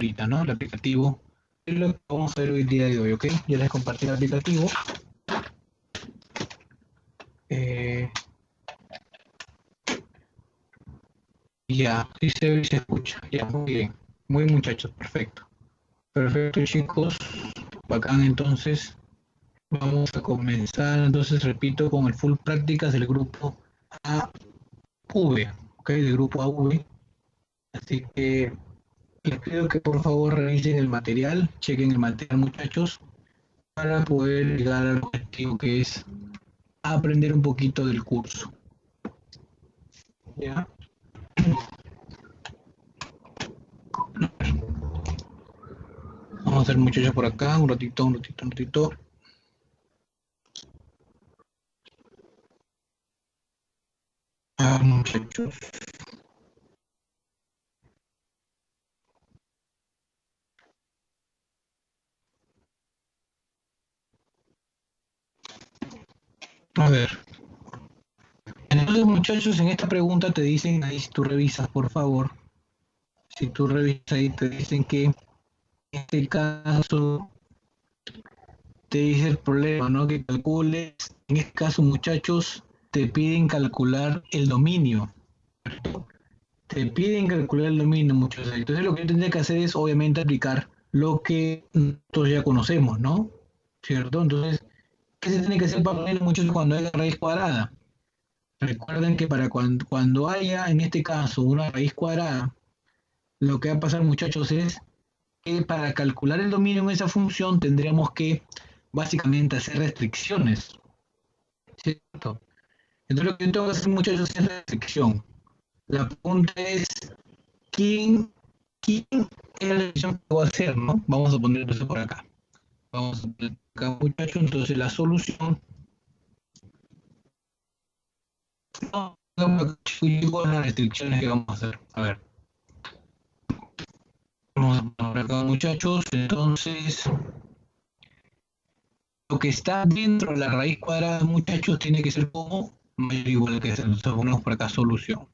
ahorita, ¿no? El aplicativo es lo que vamos a ver hoy día de hoy, ¿ok? Ya les compartí el aplicativo. Ya, sí se ve y se escucha. Ya, muy bien. Muy bien, muchachos, perfecto. Perfecto, chicos. Bacán, entonces. Vamos a comenzar, entonces repito, con el full prácticas del grupo AV, ¿ok? Del grupo AV. Así que les pido que por favor revisen el material, chequen el material, muchachos, para poder llegar al objetivo que es aprender un poquito del curso. ¿Ya? Vamos a hacer, muchachos, por acá, un ratito, un ratito, un ratito. Muchachos. A ver. Entonces, muchachos, en esta pregunta te dicen, ahí si tú revisas, por favor, si tú revisas ahí, te dicen que en este caso te dice el problema, ¿no? Que calcules, en este caso, muchachos, te piden calcular el dominio. Te piden calcular el dominio, muchachos. Entonces, lo que yo tendría que hacer es, obviamente, aplicar lo que nosotros ya conocemos, ¿no? ¿Cierto? Entonces, ¿qué se tiene que hacer para poner, muchachos, cuando haya raíz cuadrada? Recuerden que para cuando haya, en este caso, una raíz cuadrada, lo que va a pasar, muchachos, es que para calcular el dominio en esa función tendríamos que básicamente hacer restricciones, ¿cierto? Entonces lo que yo tengo que hacer, muchachos, es restricción. La pregunta es, ¿quién es la restricción que voy a hacer, no? Vamos a poner entonces por acá. Vamos a poner acá, muchachos, entonces la solución. No, con las restricciones que vamos a hacer. A ver. Vamos a poner acá, muchachos, entonces lo que está dentro de la raíz cuadrada, muchachos, tiene que ser como mayor o igual que cero. Entonces ponemos por acá solución.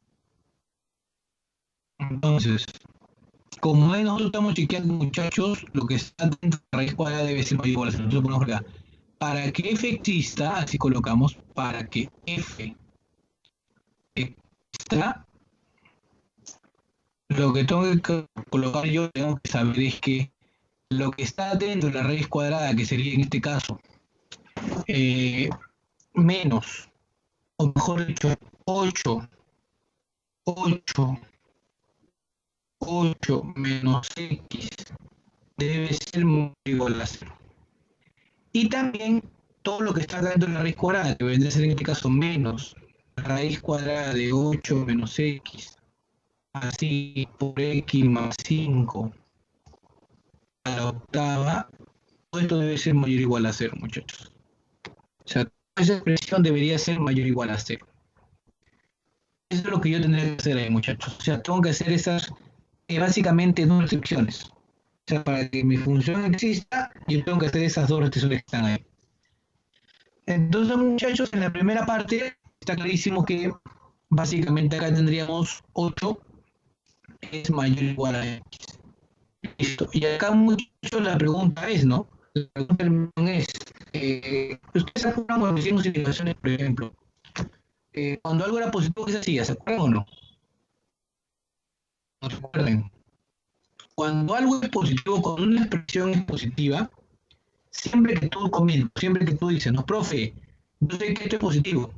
Entonces, como nosotros estamos chequeando, muchachos, lo que está dentro de la raíz cuadrada debe ser mayor o igual a cero. Entonces ponemos por acá. Para que f exista, así colocamos, para que f exista, lo que tengo que colocar yo, tengo que saber es que lo que está dentro de la raíz cuadrada, que sería en este caso, menos, o mejor dicho, 8 menos x debe ser muy igual a 0. Y también todo lo que está dentro de la raíz cuadrada, que vendría a ser en este caso menos raíz cuadrada de 8 menos x, así por x más 5 a la octava, todo esto debe ser mayor o igual a 0, muchachos. O sea, esa expresión debería ser mayor o igual a 0. Eso es lo que yo tendría que hacer ahí, muchachos. O sea, tengo que hacer esas básicamente dos restricciones. O sea, para que mi función exista, yo tengo que hacer esas dos restricciones que están ahí. Entonces, muchachos, en la primera parte está clarísimo que básicamente acá tendríamos 8 es mayor o igual a x. Listo. Y acá, muchachos, la pregunta es, ¿no? La pregunta es, ustedes han jugado cuando hicimos integraciones, por ejemplo, cuando algo era positivo, ¿qué se hacía? ¿Se acuerdan o no? No se acuerdan. Cuando algo es positivo, cuando una expresión es positiva, siempre que tú comentas, siempre que tú dices, no, profe, yo sé que esto es positivo.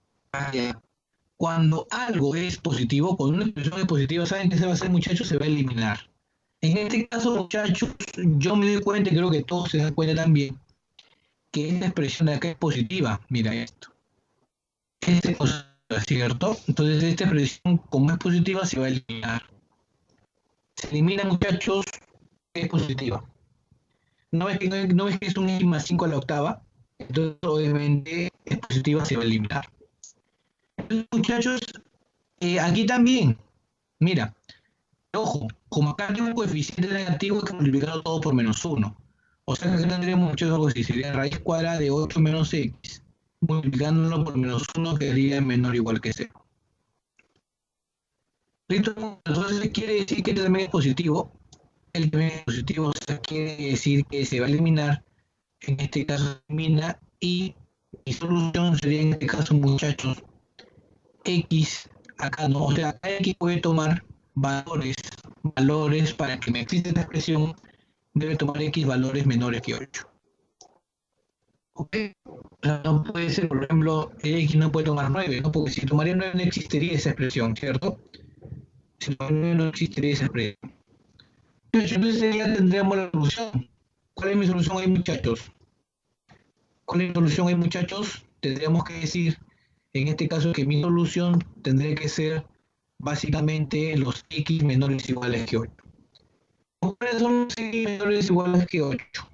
Cuando algo es positivo, cuando una expresión es positiva, ¿saben qué se va a hacer, muchachos? Se va a eliminar. En este caso, muchachos, yo me doy cuenta, y creo que todos se dan cuenta también, que esta expresión de acá es positiva. Mira esto. Esta es positiva, ¿cierto? Entonces, esta expresión, como es positiva, se va a eliminar. Se elimina, muchachos, es positiva. No ves que es un x más 5 a la octava, entonces obviamente es positiva, se va a eliminar. Entonces, muchachos, aquí también, mira, ojo, como acá tengo un coeficiente negativo, hay que multiplicarlo todo por menos 1. O sea que acá tendríamos, muchachos, algo así, sería raíz cuadrada de 8 menos x, multiplicándolo por menos 1, que sería menor o igual que 0. ¿Listo? Entonces quiere decir que este también es positivo. L también es positivo, o sea, quiere decir que se va a eliminar, en este caso se elimina, y mi solución sería en este caso, muchachos, X, acá no, o sea, acá X puede tomar valores para que me exista esta expresión, debe tomar X valores menores que 8. ¿Ok? O sea, no puede ser, por ejemplo, X no puede tomar 9, ¿no? Porque si tomaría 9 no existiría esa expresión, ¿cierto? Si tomaría 9 no existiría esa expresión. Entonces ya tendríamos la solución. ¿Cuál es mi solución ahí, muchachos? ¿Cuál es mi solución ahí, muchachos? Tendríamos que decir, en este caso, que mi solución tendría que ser básicamente los X menores o iguales que 8. ¿Cuáles son los X menores o iguales que 8?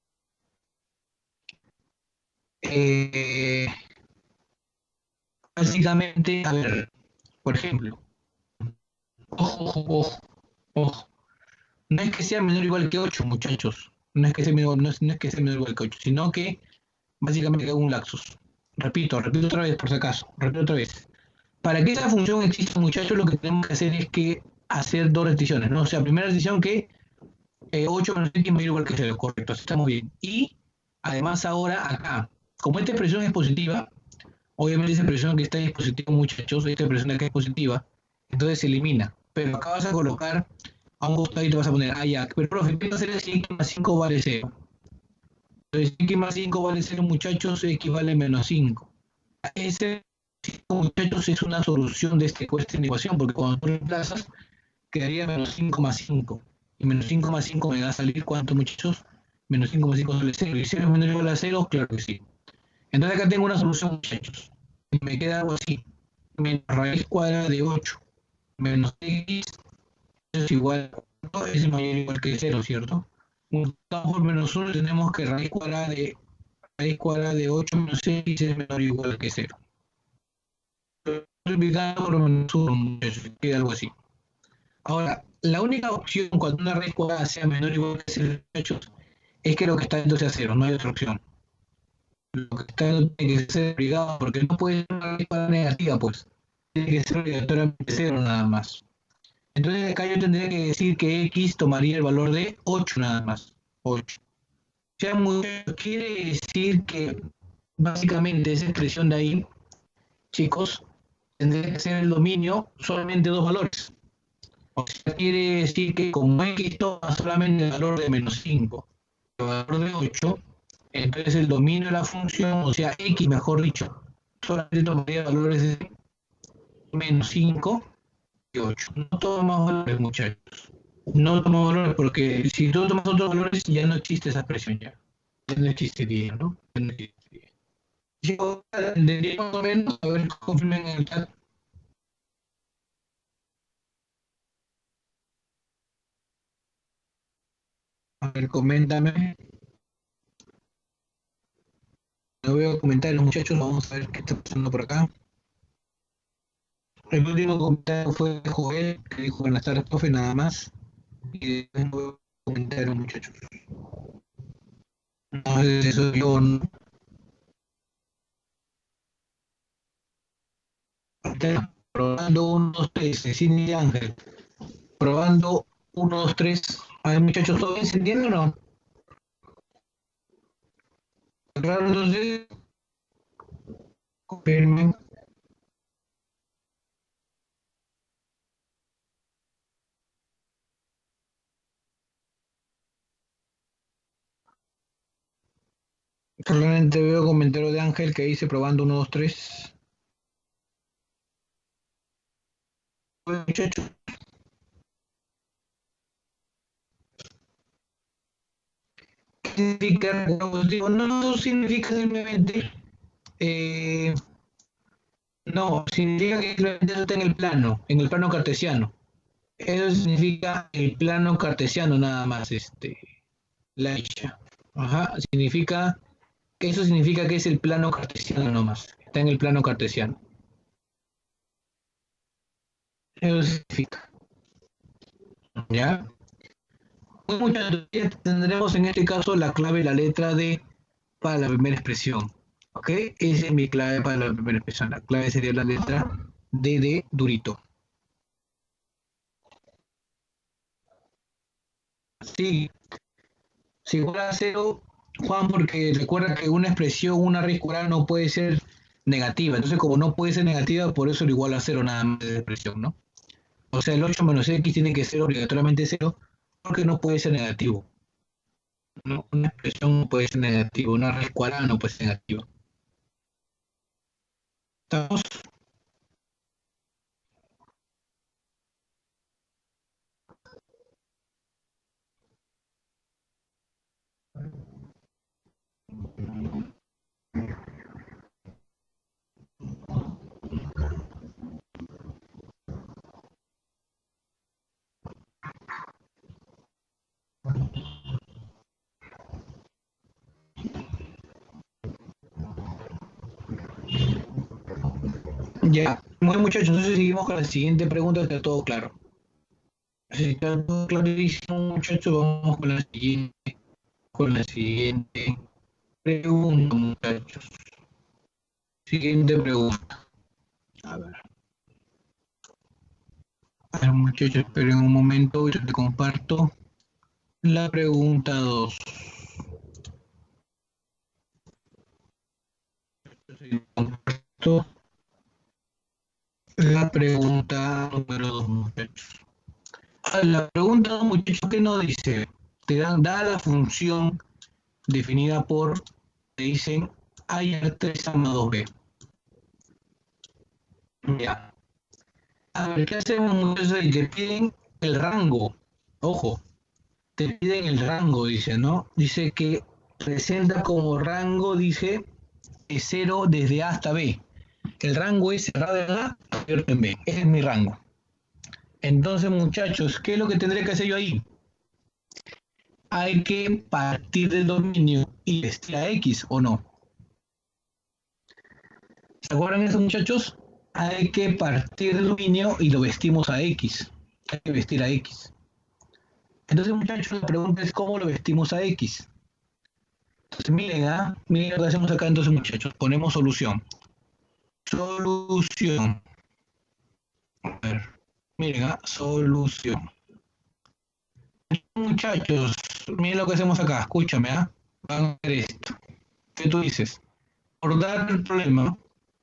Eh, Básicamente, a ver, por ejemplo, ojo, ojo, ojo, ojo. No es que sea menor o igual que 8, muchachos. No es que sea menor, no es que sea menor o igual que 8, sino que básicamente hago un lapsus. Repito otra vez por si acaso, repito otra vez. Para que esa función exista, muchachos, lo que tenemos que hacer es que hacer dos restricciones, ¿no? O sea, primera restricción que 8 menos x mayor o igual que 0, correcto, así estamos bien. Y además ahora acá, como esta expresión es positiva, obviamente esa expresión que está en positivo, muchachos, esta expresión de acá es positiva, entonces se elimina. Pero acá vas a colocar a un costado y te vas a poner, ah, ya, pero profe, ¿qué va a hacer si x más 5 vale 0? Entonces, x más 5 vale 0, muchachos, x vale menos 5. Ese, muchachos, es una solución de esta ecuación, porque cuando tú reemplazas, quedaría menos 5 más 5. Y menos 5 más 5 me va a salir, ¿cuánto, muchachos? Menos 5 más 5 sale 0. ¿Y 0 es menor o igual a 0? Claro que sí. Entonces acá tengo una solución, muchachos. Y me queda algo así. Menos raíz cuadrada de 8 menos x es igual a 4, es mayor o igual que 0, ¿cierto? Multiplicamos por menos 1 tenemos que raíz cuadrada de 8 menos x es menor o igual que 0. Multiplicando por menos 1, muchachos, queda algo así. Ahora, la única opción cuando una raíz cuadrada sea menor o igual que 0, muchachos, es que lo que está dentro sea 0, no hay otra opción. Lo que está dentro tiene que ser obligado, porque no puede ser una raíz cuadrada negativa, pues. Tiene que ser obligatoriamente 0 nada más. Entonces acá yo tendría que decir que x tomaría el valor de 8 nada más. 8. O sea, quiere decir que básicamente esa expresión de ahí, chicos, tendría que ser el dominio solamente dos valores. O sea, quiere decir que como x toma solamente el valor de menos 5, el valor de 8, entonces el dominio de la función, o sea, x mejor dicho, solamente tomaría valores de menos 5 y 8. No toma valores, muchachos. No tomo valores porque si tú tomas otros valores ya no existe esa expresión ya. Ya no existiría, ¿no? Ya no existiría. Yo entendería más o menos, a ver, confirmen en el chat. A ver, coméntame. No veo comentarios, muchachos. Vamos a ver qué está pasando por acá. El último comentario fue de Joel, que dijo buenas tardes, profe, nada más. Y después no veo comentarios, muchachos. No sé si eso yo. No. Probando 1, 2, 3, Cine y Ángel. Probando 1, 2, 3. A ver, muchachos, ¿todo bien? ¿Se entiende o no? Claro, entonces, confirmen. Solamente veo comentario de Ángel que dice probando 1, 2, 3. Muchachos, ¿qué significa positivo? No, no significa simplemente. eh, no, significa que simplemente eso está en el plano cartesiano. Eso significa el plano cartesiano nada más, la hecha. Ajá, significa que eso significa que es el plano cartesiano nomás. Está en el plano cartesiano. Eso significa. ¿Ya? Muchas ya tendremos en este caso la clave, la letra D para la primera expresión. ¿Ok? Esa es mi clave para la primera expresión. La clave sería la letra D de durito. Sí, si igual a cero, Juan, porque recuerda que una expresión, una raíz cuadrada no puede ser negativa. Entonces, como no puede ser negativa, por eso lo igual a cero nada más de expresión, ¿no? O sea, el 8 menos x tiene que ser obligatoriamente cero porque no puede ser negativo. ¿No? Una expresión no puede ser negativa, una raíz cuadrada no puede ser negativa. ¿Estamos? Ya. Bueno, muchachos, entonces seguimos con la siguiente pregunta, está todo claro. Si está todo clarísimo, muchachos, vamos con la siguiente pregunta, muchachos. Siguiente pregunta. A ver. A ver, muchachos, esperen un momento, yo te comparto la pregunta 2. Comparto la pregunta número 2, muchachos. La pregunta 2, muchachos, ¿qué nos dice? Te dan dada la función definida por, te dicen, hallar 3 amados B. Ya. A ver, ¿qué hacemos, muchachos? Y te piden el rango. Ojo, te piden el rango, dice, ¿no? Dice que presenta como rango, dice, es 0 desde A hasta B. El rango es cerrado en A, abierto en B. Ese es mi rango. Entonces, muchachos, ¿qué es lo que tendré que hacer yo ahí? Hay que partir del dominio y vestir a X, ¿o no? ¿Se acuerdan eso, muchachos? Hay que partir del dominio y lo vestimos a X. Hay que vestir a X. Entonces, muchachos, la pregunta es ¿cómo lo vestimos a X? Entonces, miren, miren lo que hacemos acá entonces, muchachos. Ponemos solución. Solución. A ver, miren, solución. Muchachos, miren lo que hacemos acá. Escúchame, van a ver esto. ¿Qué tú dices? Por dar el problema,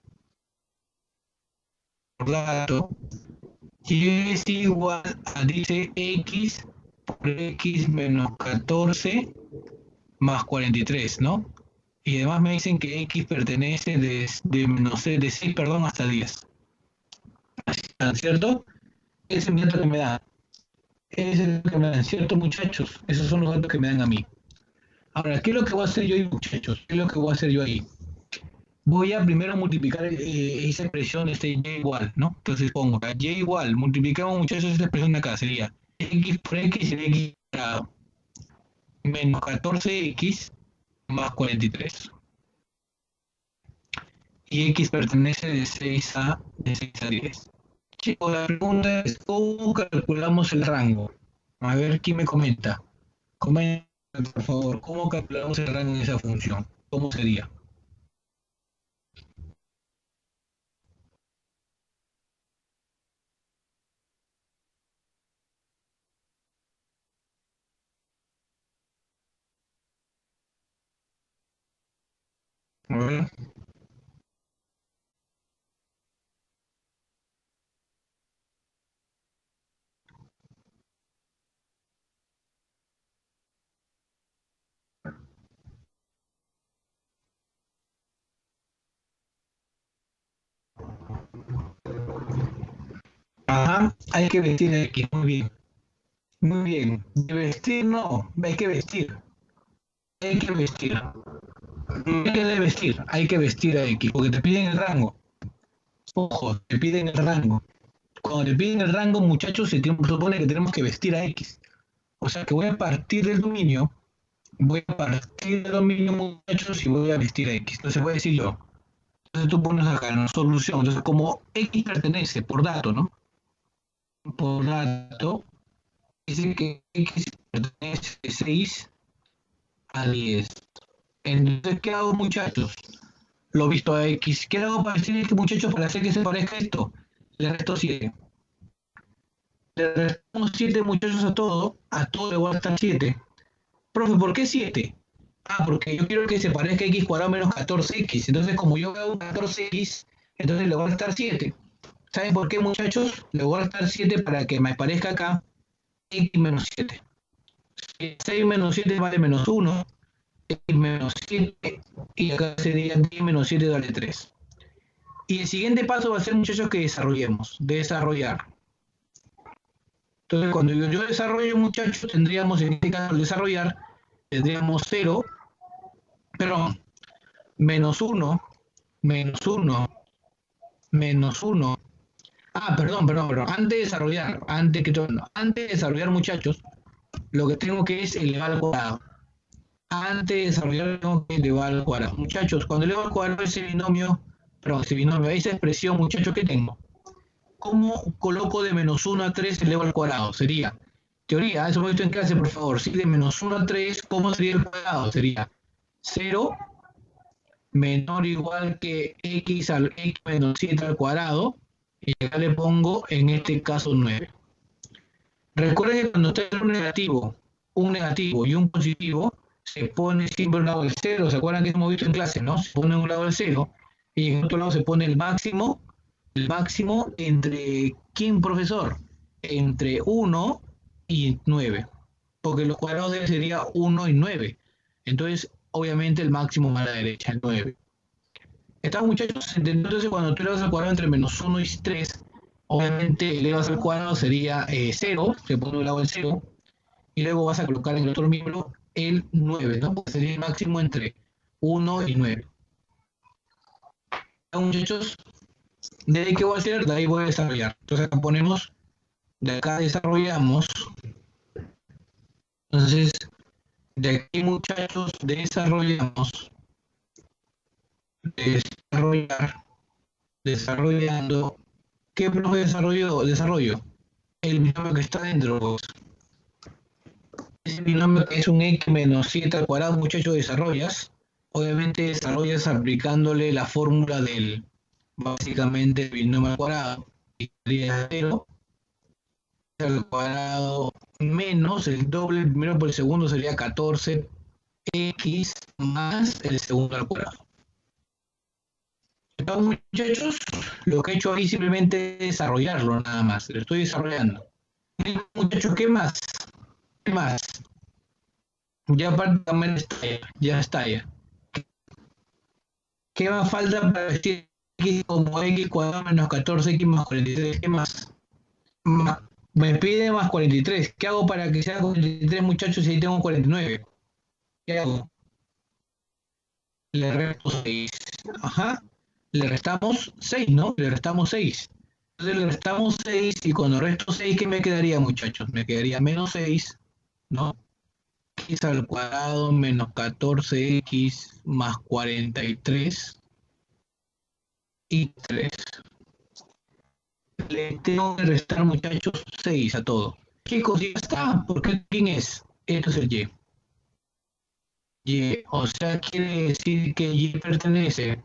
por dato, y es igual a, dice, x por x menos 14 más 43, ¿no? Y además me dicen que x pertenece no sé, de 6, perdón, hasta 10. ¿Cierto? Ese es mi dato que me da. Ese es el que me dan, ¿cierto, muchachos? Esos son los datos que me dan a mí. Ahora, ¿qué es lo que voy a hacer yo ahí, muchachos? ¿Qué es lo que voy a hacer yo ahí? Voy a primero multiplicar esa expresión, y igual, ¿no? Entonces pongo acá, y igual, multiplicamos, muchachos, esta expresión de acá, sería x por x sería x cuadrado menos 14x más 43. Y x pertenece de 6 a 10. Chicos, la pregunta es, ¿cómo calculamos el rango? A ver, ¿quién me comenta? Comenta, por favor, ¿cómo calculamos el rango en esa función? ¿Cómo sería? A ver. Ajá, hay que vestir X, muy bien. Muy bien. De vestir no, hay que vestir. Hay que vestir. No hay que de vestir, hay que vestir a X, porque te piden el rango. Ojo, te piden el rango. Cuando te piden el rango, muchachos, se supone que tenemos que vestir a X. O sea que voy a partir del dominio, muchachos, y voy a vestir a X. Entonces voy a decir yo. Entonces tú pones acá en la solución. Entonces, como X pertenece por dato, ¿no? Por dato, dice que X pertenece de 6 a 10. Entonces, ¿qué hago, muchachos? Lo visto a X. ¿Qué hago para decir que, muchachos, para hacer que se parezca esto? Le resto 7. Le restamos 7 muchachos a todo le voy a restar 7. Profe, ¿por qué 7? Ah, porque yo quiero que se parezca x cuadrado menos 14x. Entonces, como yo veo un 14x, entonces le voy a restar 7. ¿Saben por qué, muchachos? Le voy a restar 7 para que me parezca acá x menos 7. 6 menos 7 vale menos 1, x menos 7, y acá sería x menos 7 vale 3. Y el siguiente paso va a ser, muchachos, que desarrollemos. Desarrollar. Entonces, cuando yo desarrollo, muchachos, tendríamos, en este caso, desarrollar, tendríamos 0, perdón, menos 1, menos 1, menos 1. Ah, perdón. Antes de desarrollar, muchachos, lo que tengo que es elevar al cuadrado. Antes de desarrollar, tengo que elevar al cuadrado. Muchachos, cuando elevo al cuadrado ese binomio, esa expresión, muchachos, ¿qué tengo? ¿Cómo coloco de menos 1 a 3 elevo al cuadrado? Sería, teoría, eso lo he visto en clase, por favor. Si de menos 1 a 3, ¿cómo sería el cuadrado? Sería 0 menor o igual que x al x menos 7 al cuadrado. Y acá le pongo, en este caso, 9. Recuerden que cuando está un negativo y un positivo, se pone siempre a un lado del 0. ¿Se acuerdan que hemos visto en clase, no? Se pone a un lado del 0 y en otro lado se pone el máximo entre, ¿quién, profesor? Entre 1 y 9, porque los cuadrados de él sería 1 y 9. Entonces, obviamente, el máximo va a la derecha, el 9. ¿Estamos, muchachos? Entonces, cuando tú elevas al cuadrado entre menos 1 y 3, obviamente elevas al cuadrado sería 0, se pone a un lado del 0, y luego vas a colocar en el otro miembro el 9, ¿no? Porque sería el máximo entre 1 y 9. Muchachos, ¿de ahí qué voy a hacer? De ahí voy a desarrollar. Entonces acá ponemos, de acá desarrollamos. Entonces, de aquí, muchachos, desarrollando. ¿Qué profe desarrollo? El binomio que está dentro, pues. Ese binomio que es un x menos 7 al cuadrado, muchachos, desarrollas. Obviamente desarrollas aplicándole la fórmula del, básicamente, el binomio al cuadrado. Y sería 0 al cuadrado menos el doble, el primero por el segundo sería 14x más el segundo al cuadrado. Entonces, muchachos, lo que he hecho ahí simplemente es desarrollarlo nada más, lo estoy desarrollando. Muchachos, ¿qué más? ¿Qué más? Ya prácticamente ya está ya. ¿Qué más falta para decir x como x cuadrado menos 14x más 43? ¿Qué más? Me pide más 43. ¿Qué hago para que sea 43, muchachos, si ahí tengo 49? ¿Qué hago? Le resto 6. Ajá. Le restamos 6, ¿no? Le restamos 6. Entonces le restamos 6 y cuando resto 6, ¿qué me quedaría, muchachos? Me quedaría menos 6, ¿no? X al cuadrado menos 14x más 43 y 3. Le tengo que restar, muchachos, 6 a todo. Chicos, ya está. ¿Por qué? ¿Quién es? Esto es el Y. Y, o sea, quiere decir que Y pertenece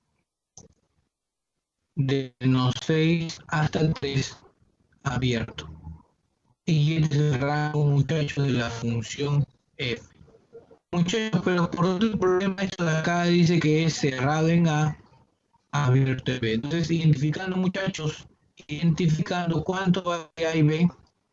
de menos 6 hasta el 3 abierto. Y este es el rango, muchachos, de la función f. Muchachos, pero por otro problema, esto de acá dice que es cerrado en A, abierto en B. Entonces, identificando cuánto va de A y B,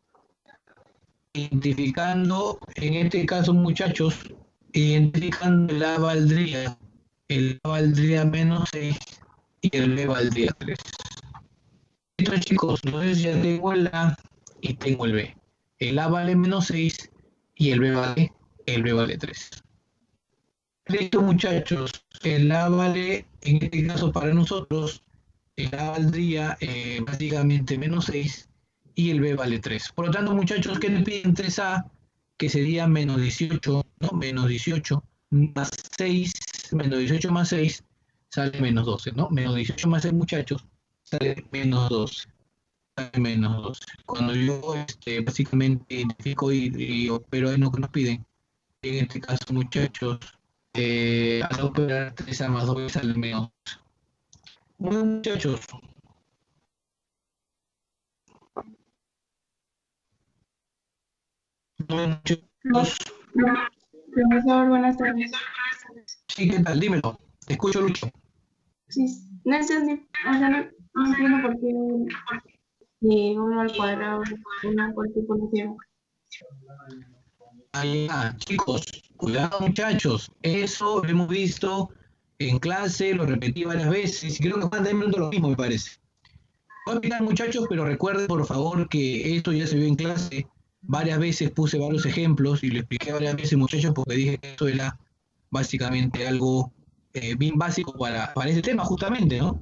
identificando, en este caso, muchachos, identificando el A valdría menos 6 y el B valdría 3. Entonces, chicos, entonces ya tengo el A y tengo el B. El A vale menos 6 y el B vale 3. Listo, muchachos. El A vale, en este caso para nosotros, el A valdría básicamente menos 6 y el B vale 3. Por lo tanto, muchachos, ¿qué nos piden 3A? Que sería menos 18, ¿no? Menos 18 más 6, menos 18 más 6 sale menos 12, ¿no? Menos 18 más 6, muchachos, sale menos 12. Menos 12. Cuando yo básicamente identifico y opero en lo que nos piden, en este caso, muchachos, al operar 3A más 2 sale menos 12. Bueno, muchachos, No, no, profesor, buenas tardes. Sí, ¿qué tal? Dímelo. Te escucho, Lucho. Sí, no entendí, o sea, no entiendo por qué 1 al cuadrado, 1 por tipo. Chicos, cuidado muchachos. Eso lo hemos visto en clase, lo repetí varias veces y creo que Juan también lo mismo, me parece. Voy a explicar muchachos, pero recuerden por favor que esto ya se vio en clase. Varias veces puse varios ejemplos y lo expliqué varias veces muchachos porque dije que esto era básicamente algo bien básico para ese tema justamente, ¿no?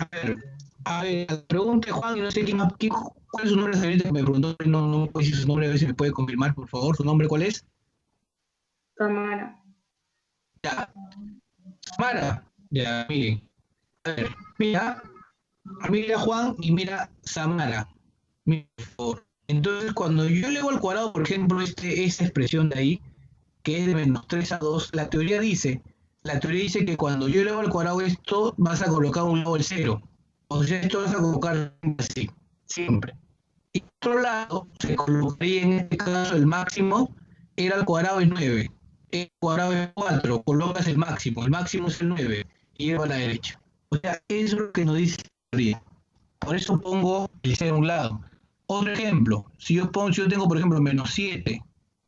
A ver, pregunte Juan, y no sé cuál es su nombre, sabiente que me preguntó, no me puede decir su nombre, a ver si me puede confirmar, por favor, su nombre cuál es. Cámara. Ya, Mara, ya, miren, a ver, mira, mira Juan y mira Samara, mira, por favor. Entonces, cuando yo elevo al cuadrado, por ejemplo, esta expresión de ahí, que es de -3 a 2, la teoría dice que cuando yo elevo al cuadrado esto, vas a colocar a un lado el cero. O sea, esto vas a colocar así, siempre. Y por otro lado, se colocaría en este caso el máximo, era al cuadrado es 9, el cuadrado es 4, colocas el máximo es el 9, y lleva a la derecha. O sea, eso es lo que nos dice la teoría. Por eso pongo el cero a un lado. Otro ejemplo, si yo tengo, por ejemplo, -7,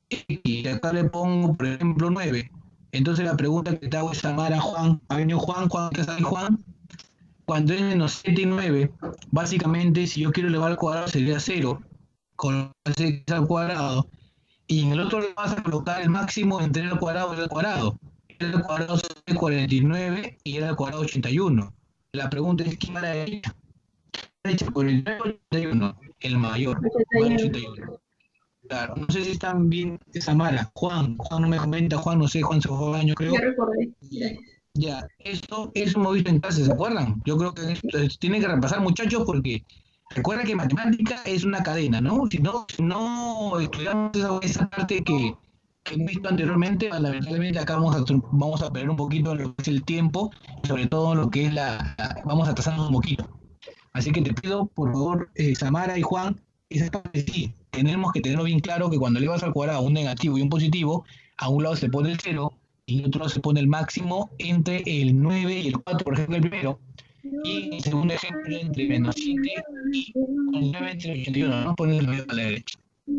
y acá le pongo, por ejemplo, 9, entonces la pregunta que te hago es amar a Juan, ha venido Juan, ¿qué sabe Juan? Cuando es -7 y 9, básicamente si yo quiero elevar al cuadrado sería 0, con ese al cuadrado, y en el otro le vas a colocar el máximo entre el cuadrado y el cuadrado. El cuadrado es 49 y el cuadrado 81. La pregunta es quién va a la derecha. La derecha 49 o 81, el mayor, va al 81. 81. Claro, no sé si están bien esa mala. Juan no me comenta, Juan no sé, Juan se fue al baño creo. Ya recordé. Ya, eso hemos visto en clase, ¿se acuerdan? Yo creo que tienen que repasar muchachos porque recuerda que matemática es una cadena, ¿no? Si no estudiamos esa parte que hemos visto anteriormente, lamentablemente acá vamos a perder un poquito lo que es el tiempo y sobre todo lo que es vamos a atrasarnos un poquito. Así que te pido, por favor, Samara y Juan, esa parte sí, tenemos que tenerlo bien claro que cuando elevas al cuadrado un negativo y un positivo, a un lado se pone el cero y al otro lado se pone el máximo entre el 9 y el 4, por ejemplo, el primero, y el segundo ejemplo entre -7 y el 9 entre el 81, ¿no? Poner el 9 a la derecha.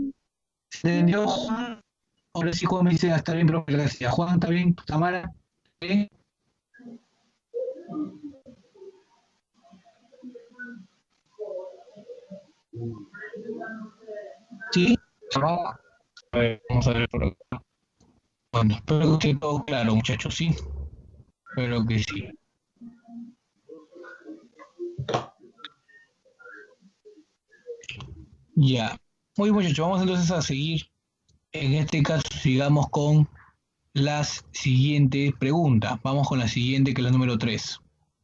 ¿Se entendió, Juan? Ahora sí, Juan me dice, está bien, profe, gracias. Juan, ¿está bien? Samara, ¿sí? ¿Sí? Samara. A ver, vamos a ver por acá. Bueno, espero que esté todo claro, muchachos, sí. Espero que sí. Ya. Muy bien, muchachos, vamos entonces a seguir. En este caso, sigamos con las siguientes preguntas. Vamos con la siguiente, que es la número 3.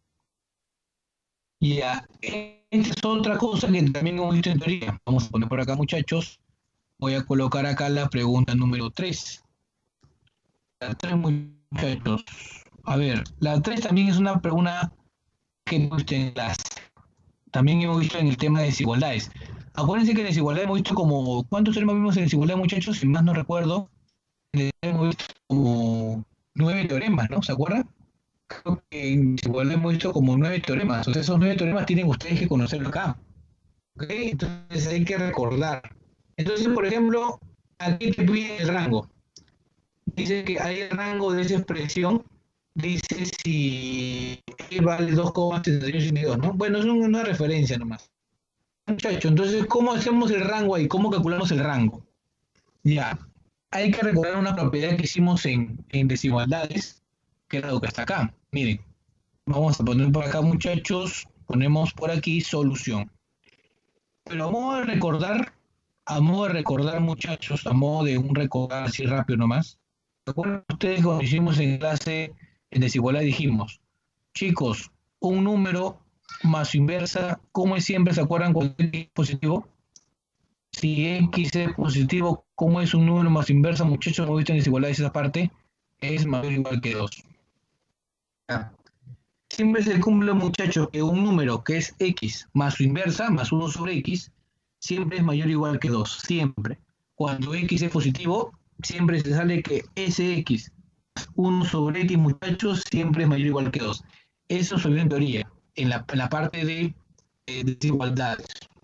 Ya. Esta es otra cosa que también hemos visto en teoría. Vamos a poner por acá, muchachos. Voy a colocar acá la pregunta número 3. La 3, muchachos. A ver, la 3 también es una pregunta que hemos visto en clase. También hemos visto en el tema de desigualdades. Acuérdense que en desigualdad hemos visto como, ¿cuántos temas vimos en desigualdad, muchachos? Si más no recuerdo, hemos visto como 9 teoremas, ¿no? ¿Se acuerdan? Creo que en desigualdad hemos visto como 9 teoremas. O sea, esos 9 teoremas tienen ustedes que conocerlo acá. ¿Ok? Entonces hay que recordar. Entonces, por ejemplo, aquí te pide el rango. Dice que hay el rango de esa expresión. Dice si vale 2,72, ¿no? Bueno, es una referencia nomás. Muchachos, entonces, ¿cómo hacemos el rango ahí? ¿Cómo calculamos el rango? Ya, hay que recordar una propiedad que hicimos en desigualdades, que era lo que está acá. Miren, vamos a poner por acá, muchachos, ponemos por aquí solución. Pero a modo de recordar, muchachos, a modo de un recordar así rápido nomás, ¿recuerdan ustedes cuando hicimos en clase en desigualdad dijimos, chicos, un número más su inversa, ¿cómo es siempre? ¿Se acuerdan cuando es positivo? Si x es positivo, ¿cómo es un número más su inversa, muchachos? ¿No visto en desigualdades esa parte? Es mayor o igual que 2. Siempre se cumple, muchachos, que un número que es x más su inversa, más 1 sobre x, siempre es mayor o igual que 2. Siempre. cuando x es positivo, siempre se sale que Sx 1 sobre x, muchachos, siempre es mayor o igual que 2. Eso se vio en teoría, en la parte de desigualdades.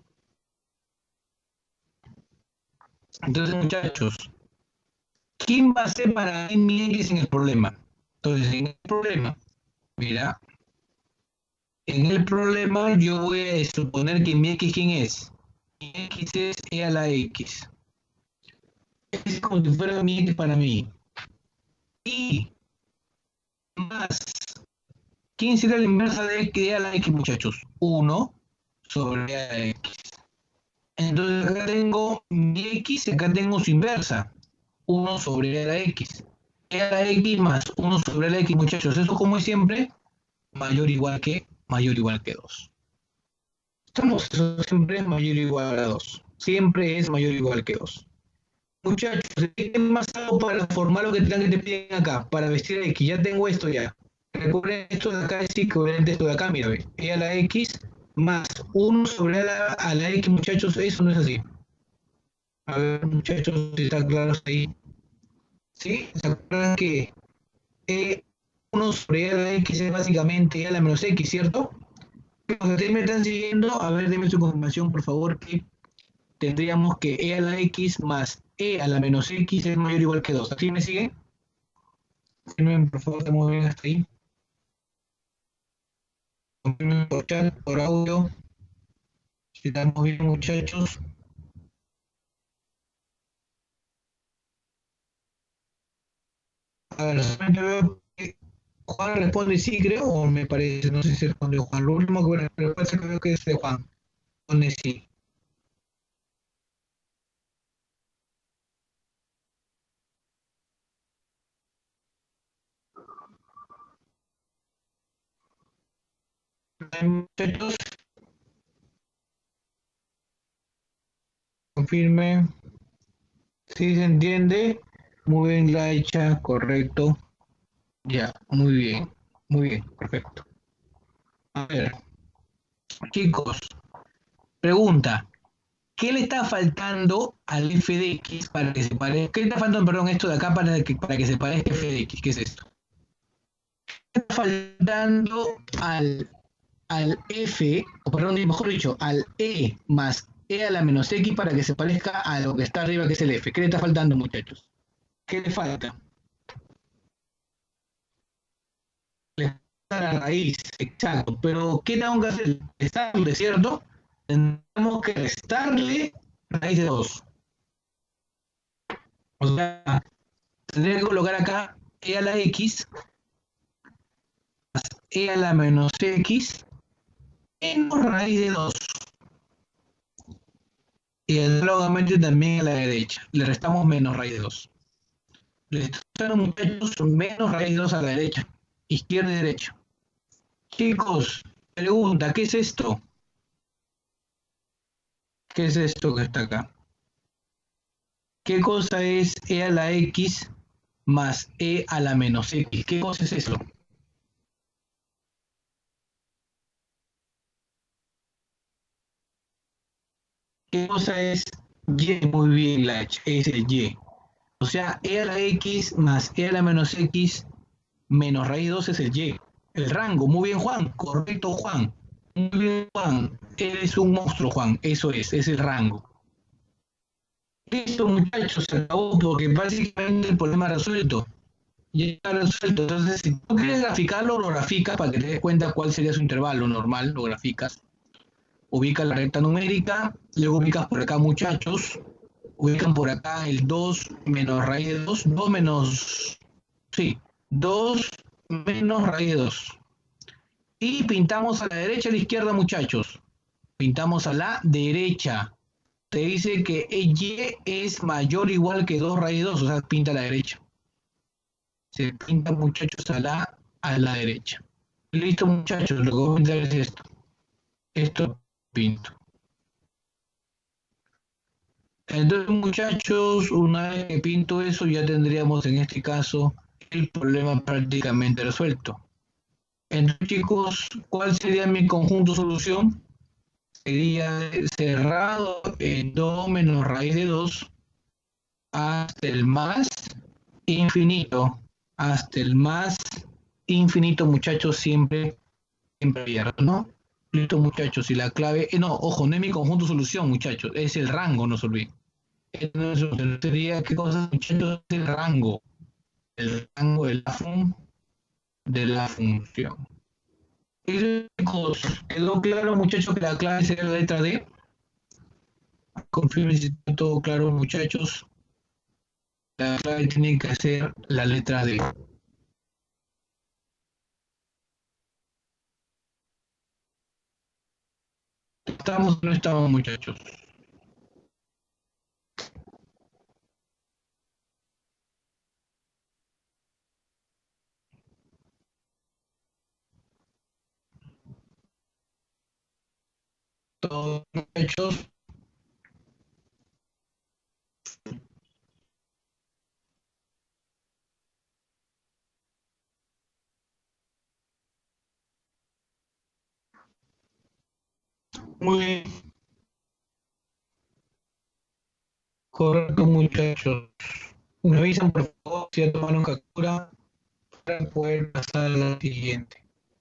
Entonces, muchachos, ¿quién va a ser para mí mi x en el problema? Entonces, en el problema, mira, en el problema yo voy a suponer que mi x, ¿quién es? Mi x es e a la x. Es como si fuera mi x para mí. Y más, ¿quién será la inversa de e a la x, muchachos? 1 sobre e a la x. Entonces acá tengo mi x y acá tengo su inversa. 1 sobre e a la x. E a la x más 1 sobre la x, muchachos. Eso como es siempre, mayor o igual que 2. Estamos, eso siempre es mayor o igual a 2. Siempre es mayor o igual que 2. Muchachos, ¿qué más hago para formar lo que te piden acá? Para vestir a x. Ya tengo esto ya. Recuerden, esto de acá es equivalente a esto de acá, mira, ve. E a la x más 1 sobre a la x, muchachos, eso no es así. A ver, muchachos, si está claro ahí. ¿Sí? ¿Se acuerdan que E1 sobre E a la X es básicamente E a la menos X, ¿cierto? Ustedes me están siguiendo, a ver, denme su confirmación, por favor, que tendríamos que E a la X más E a la menos X es mayor o igual que 2. ¿Así me siguen? Confirmen, por favor, estamos bien hasta ahí. Confirmen por chat, por audio. Si estamos bien, muchachos. A ver, solamente veo que Juan responde sí, creo, o me parece, no sé si respondió Juan. Lo último que me parece que veo que es de Juan. Responde sí. Muchachos, confirme. Si se entiende, muy bien la hecha, correcto. Ya, muy bien, perfecto. A ver, chicos, pregunta, ¿qué le está faltando al f de x para que se parezca? ¿Qué le está faltando, perdón, esto de acá para que se parezca f de x? ¿Qué es esto? ¿Qué está faltando al f, o perdón, mejor dicho, al e más e a la menos x para que se parezca a lo que está arriba, que es el f? ¿Qué le está faltando, muchachos? ¿Qué le falta? Le falta la raíz, exacto. Pero, ¿qué tengo que hacer? Restarle, ¿cierto? Tenemos que restarle raíz de 2. O sea, tendría que colocar acá e a la x más e a la menos x menos raíz de 2. Y análogamente también a la derecha. Le restamos menos raíz de 2. Le estamos, muchachos, menos raíz de 2 a la derecha. Izquierda y derecha. Chicos, pregunta, ¿qué es esto? ¿Qué es esto que está acá? ¿Qué cosa es e a la x más e a la menos x? ¿Qué cosa es eso? ¿Qué cosa es y? Muy bien, la H, es el y. O sea, e a la x más e a la menos x menos raíz 2 es el y. El rango, muy bien, Juan, correcto, Juan. Muy bien, Juan, eres un monstruo, Juan, eso es el rango. Listo, muchachos, se acabó porque básicamente el problema resuelto. Ya está resuelto. Entonces, si tú quieres graficarlo, lo graficas para que te des cuenta cuál sería su intervalo normal, lo graficas. Ubicas la recta numérica, luego ubicas por acá, muchachos, ubican por acá el 2 menos raíz de 2, 2 menos, sí, 2 menos raíz de 2. Y pintamos a la derecha y a la izquierda, muchachos. Pintamos a la derecha. Te dice que y es mayor o igual que 2 raíz de 2, o sea, pinta a la derecha. Se pinta, muchachos, a la derecha. Listo, muchachos, lo que voy a pintar es esto. Esto pinto. Entonces, muchachos, una vez que pinto eso, ya tendríamos en este caso el problema prácticamente resuelto. Entonces, chicos, ¿cuál sería mi conjunto solución? Sería cerrado en 2 menos raíz de 2 hasta el más infinito. Hasta el más infinito, muchachos, siempre abierto, ¿no? Listo, muchachos, y la clave, no, ojo, no es mi conjunto solución, muchachos, es el rango, no se olviden. Eso sería, ¿qué cosa, muchachos? Es el rango de la función. Chicos, ¿quedó claro, muchachos, que la clave sería la letra D? Confirmen si está todo claro, muchachos. La clave tiene que ser la letra D. ¿Estamos o no estamos, muchachos? Todos, muchachos. Muy bien. Correcto, muchachos. Me avisan, por favor, si ya tomaron captura para poder pasar a la siguiente.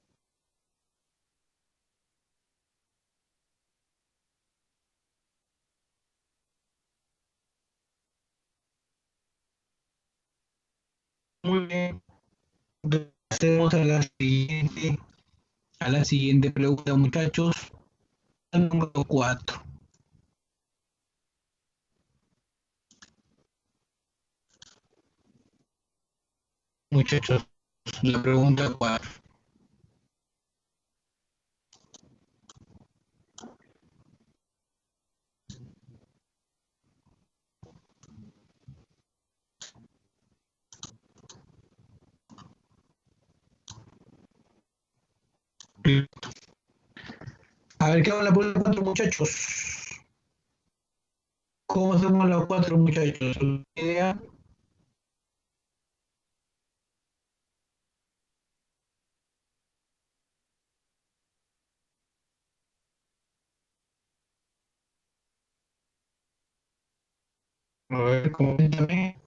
Muy bien. Pasemos a la siguiente pregunta, muchachos. Al número 4. Muchachos, la pregunta 4. A ver, ¿qué van la pregunta 4, muchachos? ¿Cómo hacemos los 4, muchachos? ¿Idea? A ver, coméntame.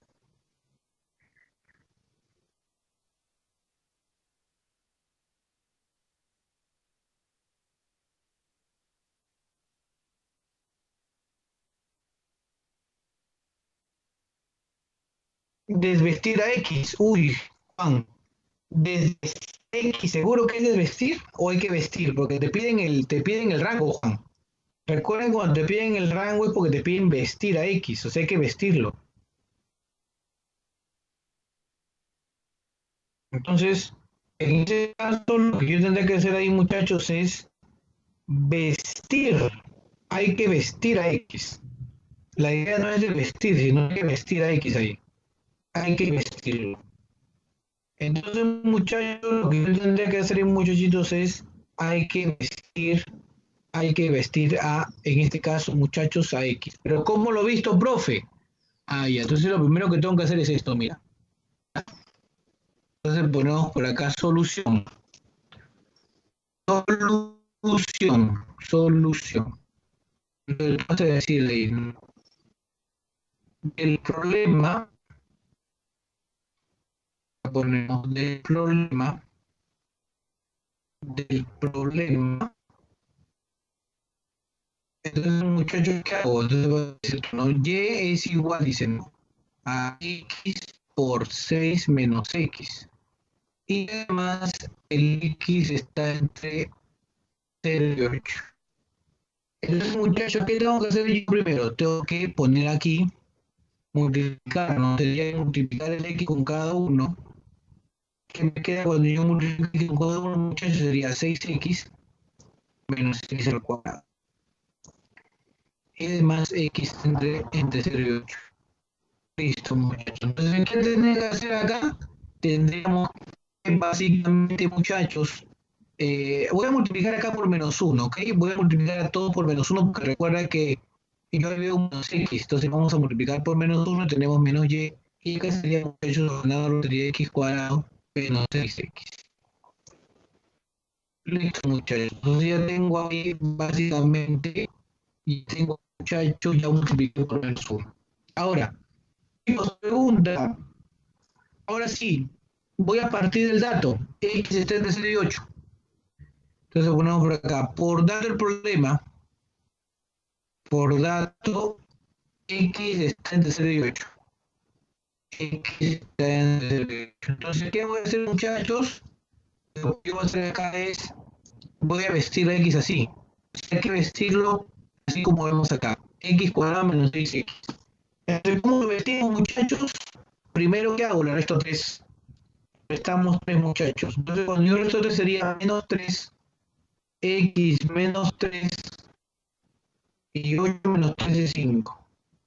Desvestir a X. Uy, Juan. ¿Desvestir a X seguro que es desvestir o hay que vestir? Porque te piden el rango, Juan. Recuerden, cuando te piden el rango es porque te piden vestir a X, o sea, hay que vestirlo. Entonces, en ese caso, lo que yo tendría que hacer ahí, muchachos, es vestir. Hay que vestir a X. La idea no es de vestir, sino hay que vestir a X ahí. Hay que vestirlo. Entonces, muchachos, lo que yo tendría que hacer, muchachitos, es hay que vestir a, en este caso, muchachos, a X. Pero ¿cómo lo he visto, profe? Ah, ya, entonces lo primero que tengo que hacer es esto, mira. Entonces ponemos por acá solución. Solución. Entonces, vamos a decirle, el problema, ponemos del problema. Entonces, muchachos, ¿qué hago? Entonces, voy a decir, ¿no? Y es igual, dicen, a X por 6 menos X. Y además, el X está entre 0 y 8. Entonces, muchachos, ¿qué tengo que hacer yo primero? Tengo que poner aquí, multiplicar, ¿no? Tendría que multiplicar el X con cada uno. ¿Qué me queda cuando yo multiplique con cada uno, muchachos? Sería 6X menos X al cuadrado. Y además, X entre 0 y 8. Listo, muchachos. Entonces, ¿qué tendría que hacer acá? Tendríamos que, básicamente, muchachos, voy a multiplicar acá por menos 1, ¿ok? Voy a multiplicar a todo por menos 1 porque recuerda que yo veo un menos X, entonces vamos a multiplicar por menos 1, tenemos menos Y acá sería, muchachos, la lotería de X cuadrado menos 6X. Listo, muchachos. Entonces ya tengo ahí, básicamente, y tengo, muchachos, ya multipliqué por menos 1. Ahora, Chicos, pregunta. Ahora sí, voy a partir del dato. X está entre 0 y 8. Entonces ponemos por acá. Por dato el problema, por dato, X está entre 0 y 8. X está entre 0 y 8. Entonces, ¿qué voy a hacer, muchachos? Lo que voy a hacer acá es, voy a vestir a X así. Hay que vestirlo así como vemos acá. X cuadrado menos 6X. Entonces, ¿cómo lo vestimos, muchachos? Primero, ¿qué hago? Le resto 3. Restamos 3, muchachos. Entonces, cuando yo resto 3 sería menos 3, X menos 3 y 8 menos 3 es 5.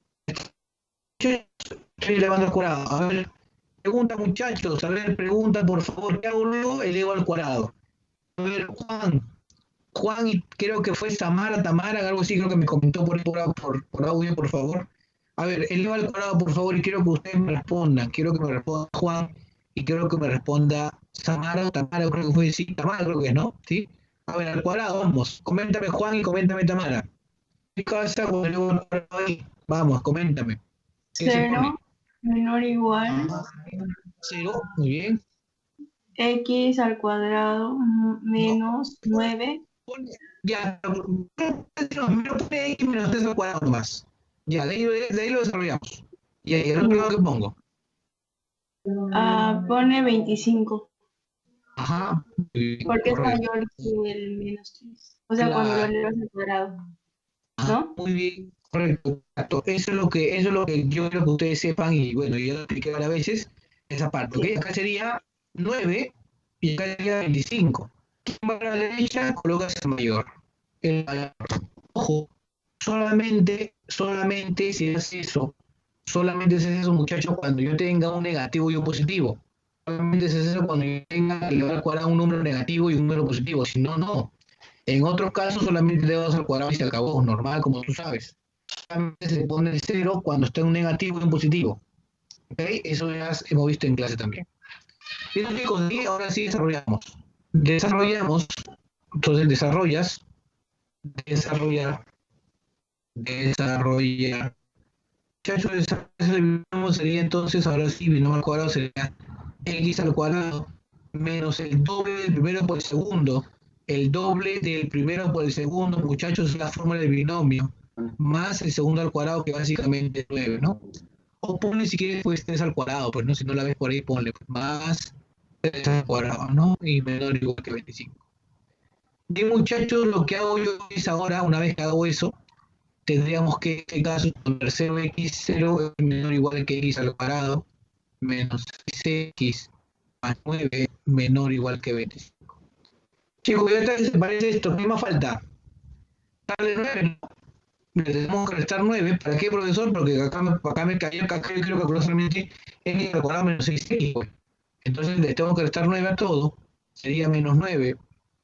Estoy elevando al cuadrado. A ver, pregunta, muchachos. A ver, pregunta, por favor. ¿Qué hago luego? Elevo al cuadrado. A ver, Juan, y creo que fue Tamara, algo así, creo que me comentó por audio, por favor. A ver, eleva al cuadrado, por favor, y quiero que ustedes me respondan. Quiero que me responda Juan y quiero que me responda Tamara, creo que fue, sí, Tamara, creo que es, ¿no? ¿Sí? A ver, al cuadrado, vamos. Coméntame Juan y coméntame Tamara. ¿Qué pasa cuando elevo al cuadrado ahí? Vamos, coméntame. ¿Qué se pone? 0 menor o igual Cero, muy bien. x al cuadrado No, menos 9. ya, me lo pone X menos 3 al cuadrado nomás. Ya, de ahí lo desarrollamos. Y ahí, el otro lado que pongo. Pone 25, Ajá, muy bien, porque es correcto. mayor que el menos 3. O sea, cuando lo Claro, elevas al cuadrado, ¿no? muy bien, correcto. Eso es lo que yo quiero que ustedes sepan, y bueno, yo lo expliqué varias veces, esa parte, ¿ok? Sí. Acá sería 9 y acá sería 25. ¿Quién va a la derecha? Colocas el mayor. El mayor. Ojo, solamente si hace eso, solamente se hace eso, muchachos, cuando yo tenga un negativo y un positivo. Solamente se hace eso cuando yo tenga que elevar al cuadrado un número negativo y un número positivo. Si no, no. En otros casos solamente le das al cuadrado y se acabó, normal, como tú sabes. Solamente se pone el cero cuando está en un negativo y un positivo. ¿Ok? Eso ya hemos visto en clase también. Bien, chicos, y ahora sí desarrollamos. Desarrollamos, entonces desarrollar, desarrollar. Muchachos, desarrollamos sería entonces, ahora sí, binomio al cuadrado sería x al cuadrado menos el doble del primero por el segundo. El doble del primero por el segundo, muchachos, es la fórmula del binomio, más el segundo al cuadrado, que básicamente es 9, ¿no? O ponle si quieres, pues 3 al cuadrado, pues no, si no la ves por ahí, ponle pues, más 3 al cuadrado, ¿no? Y menor o igual que 25. Bien, muchachos, lo que hago yo es ahora, una vez que hago eso, tendríamos que, en este caso, poner 0x0 es menor o igual que x al cuadrado, menos 6x más 9 menor o igual que 25. Chicos, ¿qué tal les parece esto? ¿Qué más falta? Darle 9, ¿no? Le tenemos que restar 9. ¿Para qué, profesor? Porque acá me cayó, acá yo quiero calcular solamente x al cuadrado menos 6x. Pues. Entonces le tengo que restar 9 a todo. Sería menos 9.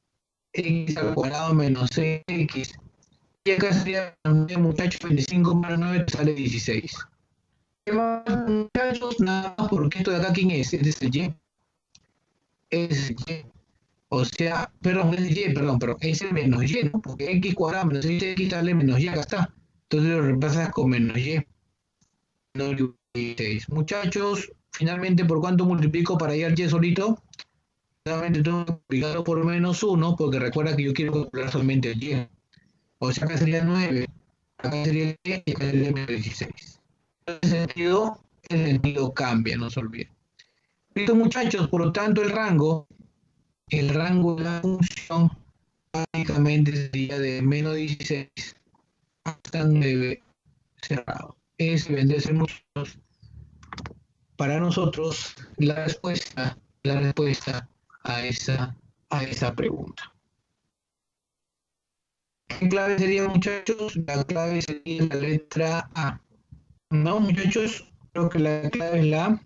X al cuadrado menos 6x. Y acá sería, muchachos, 25 menos 9 te sale 16. ¿Qué más, muchachos? Nada más, porque esto de acá, ¿quién es? Este es el Y. Es el Y. O sea, perdón, es el Y, perdón, es el menos Y, ¿no? Porque X cuadrado menos 6X sale menos Y, acá está. Entonces lo reemplazas con menos Y. No le 16. Muchachos, finalmente, ¿por cuánto multiplico para ir al Y solito? Solamente tengo que multiplicarlo por menos 1, porque recuerda que yo quiero calcular solamente el Y. O sea, acá sería 9, acá sería 10 y acá sería menos 16. El sentido cambia, no se olviden. Listo, muchachos, por lo tanto, el rango de la función básicamente sería de menos 16 hasta 9 cerrado. Ese vendría a ser, muchachos, para nosotros la respuesta a esa pregunta. ¿Qué clave sería, muchachos? La clave sería la letra A. No, muchachos, creo que la clave es la A.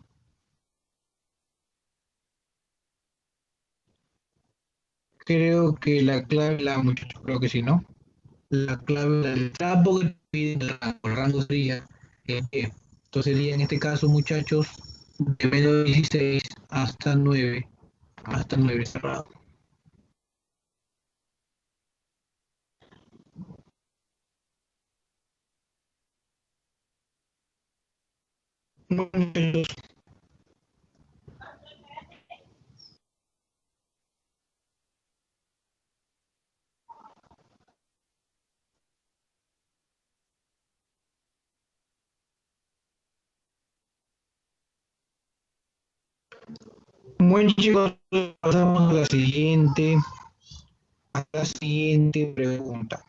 Creo que la clave es la A, muchachos, creo que sí, ¿no? La clave es la letra A porque piden el rango sería E. Entonces sería en este caso, muchachos, de menos 16 hasta 9 cerrado. Bueno, muchachos, bueno, chicos, pasamos a la siguiente pregunta.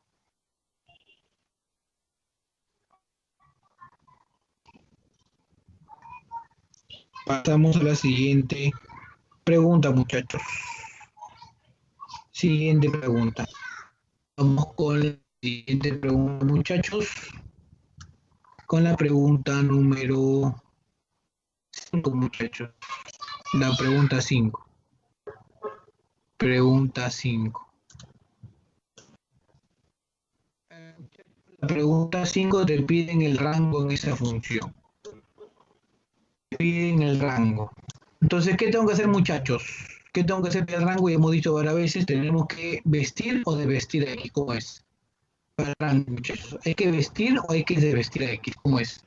Pasamos a la siguiente pregunta, muchachos. Siguiente pregunta. Vamos con la siguiente pregunta, muchachos. Con la pregunta número 5, muchachos. La pregunta 5. Pregunta 5. La pregunta 5 te piden el rango en esa función. Te piden el rango. Entonces, ¿qué tengo que hacer, muchachos? ¿Qué tengo que hacer para el rango? Y hemos dicho varias veces, tenemos que vestir o desvestir a X. ¿Cómo es? Para el rango, muchachos. ¿Hay que vestir o hay que desvestir a X? ¿Cómo es?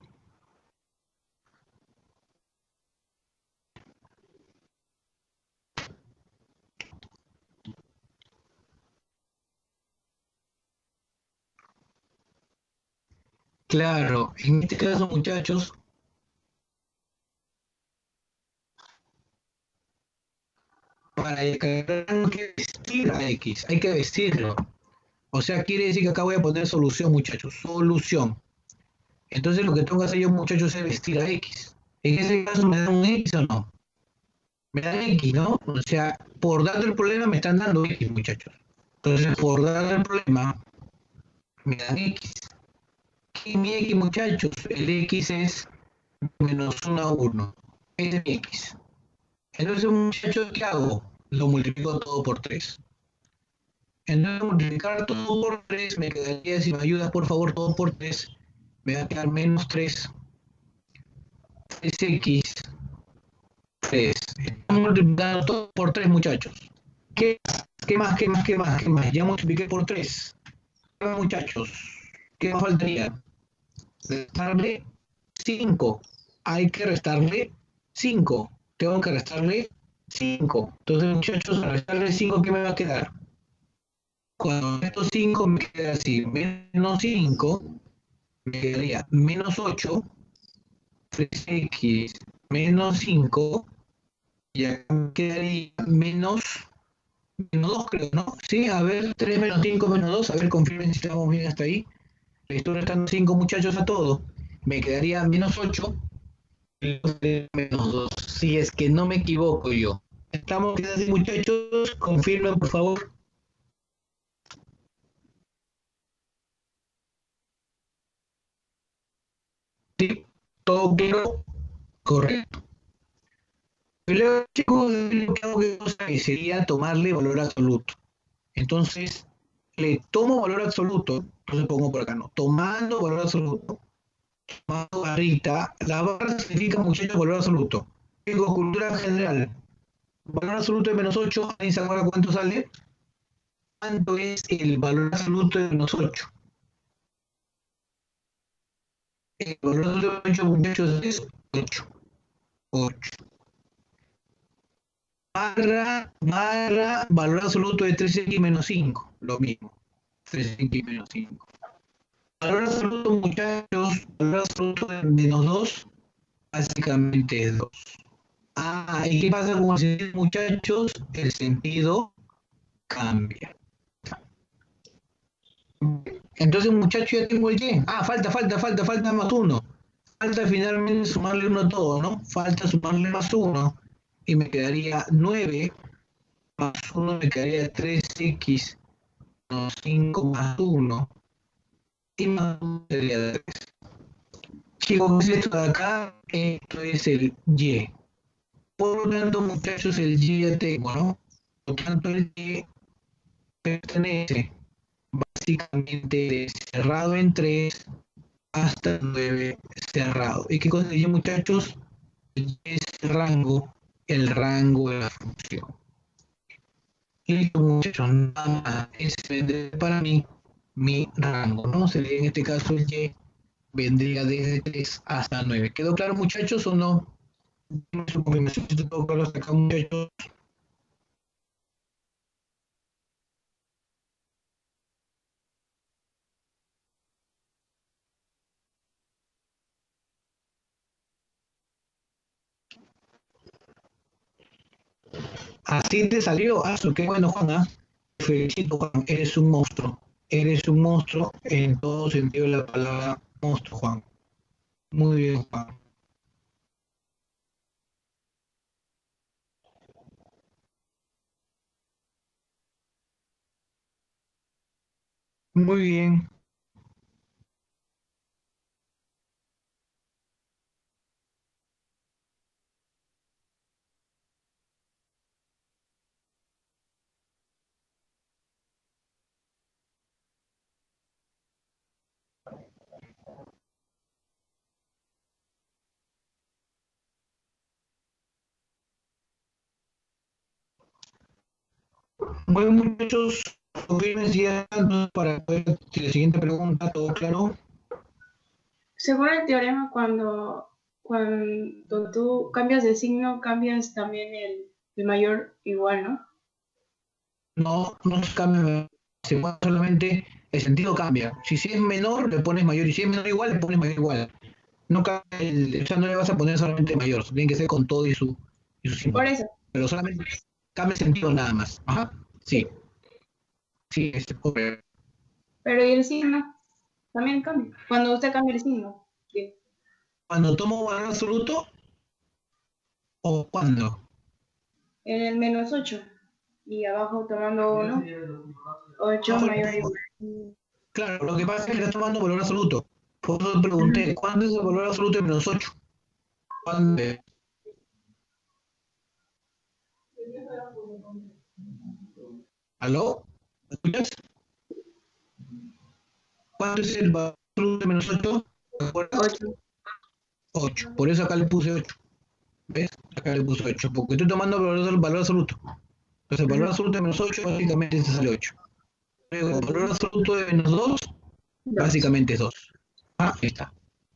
Claro, en este caso, muchachos, para descargar hay que vestir a X, hay que vestirlo. O sea, quiere decir que acá voy a poner solución, muchachos, solución. Entonces lo que tengo que hacer yo, muchachos, es vestir a X. En ese caso, ¿me dan un X o no? Me dan X, ¿no? O sea, por darle el problema me están dando X, muchachos. Entonces, por darle el problema, me dan X. ¿Qué es mi X, muchachos? El X es menos 1 a 1. Ese es mi X. Entonces, muchachos, ¿qué hago? Lo multiplico todo por 3. Entonces, multiplicar todo por 3 me quedaría, si me ayudas, por favor, todo por 3. Me va a quedar menos 3. 3x 3. Estamos multiplicando todo por 3, muchachos. ¿Qué más? ¿Qué más? ¿Qué más? ¿Qué más? ¿Qué más? Ya multipliqué por 3. Muchachos, ¿qué más faltaría? Restarle 5. Hay que restarle 5. Tengo que restarle 5. Entonces, muchachos, al restarle 5, ¿qué me va a quedar? Cuando estos 5 me queda así, menos 5, me quedaría menos 8, 3x menos 5, y acá me quedaría menos 2, creo, ¿no? Sí, a ver, 3 menos 5 menos 2, a ver, confirmen si estamos bien hasta ahí. Le estoy restando 5, muchachos, a todo. Me quedaría menos 8 y menos 2, si es que no me equivoco yo. ¿Estamos bien así, muchachos? Confirmen, por favor. Sí, todo claro, correcto. Y luego, chicos, lo que hago que sería tomarle valor absoluto. Entonces, le tomo valor absoluto, entonces pongo por acá, ¿no? Tomando valor absoluto, tomando barrita, la barra significa, muchachos, valor absoluto. Digo, cultura general, valor absoluto de menos 8, ¿alguien se acuerda cuánto sale? ¿Cuánto es el valor absoluto de menos 8? El valor absoluto de 8, muchachos, es 8. 8. Barra valor absoluto de 3x menos 5, lo mismo, 3x menos 5. Valor absoluto, muchachos, valor absoluto de menos 2, básicamente es 2. Ah, ¿y qué pasa con el sentido, muchachos? El sentido cambia. Entonces, muchachos, ya tengo el y. Ah, falta más 1. Falta finalmente sumarle 1 a todo, ¿no? Falta sumarle más 1. Y me quedaría 9 más 1, me quedaría 3x menos 5 más 1. Y más 1 sería 3. Chicos, ¿qué es esto de acá? Esto es el y. Por lo tanto, muchachos, el y ya tengo, ¿no? Por lo tanto, el y pertenece básicamente de cerrado en 3 hasta 9 cerrado. ¿Y qué cosa dice, muchachos? El y es el rango de la función. Y muchachos, nada más es para mí mi rango, ¿no? Sería en este caso el y vendría desde 3 hasta 9. ¿Quedó claro, muchachos, o no? Su confirmación, si todo claro hasta acá, muchachos. Así te salió, qué bueno, Juan, ¿ah? Te felicito, Juan, eres un monstruo. Eres un monstruo en todo sentido de la palabra monstruo, Juan. Muy bien, Juan. Muy bien. Bueno, muchachos, confirmen si ya para poder, si la siguiente pregunta, ¿todo claro? Según el teorema, cuando tú cambias de signo, cambias también el mayor igual, ¿no? No, no se cambia, se mueve solamente el sentido cambia. Si es menor, le pones mayor, y si es menor igual, le pones mayor igual. No cambia o sea, no le vas a poner solamente mayor, tiene que ser con todo y su Por símbolo. eso. Pero solamente cambia el sentido nada más. Ajá, sí, sí, correcto. Pero ¿y el signo? También cambia. Cuando usted cambia el signo. Sí. Cuando tomo valor absoluto, o cuando. En el -8. Y abajo tomando 1. 8 Abajo le mayor o pongo, igual. claro, lo que pasa es que está tomando valor absoluto. Por eso pregunté, ¿cuándo es el valor absoluto de -8? ¿Cuándo es? ¿Aló? ¿Me escuchas? ¿Cuánto es el valor absoluto de -8? ¿Te acuerdas? 8. 8. Por eso acá le puse 8. ¿Ves? Acá le puse 8. Porque estoy tomando el valor absoluto. Entonces el valor absoluto de -8 básicamente se sale 8. Luego el valor absoluto de -2 2. básicamente es 2. Ah, ahí está.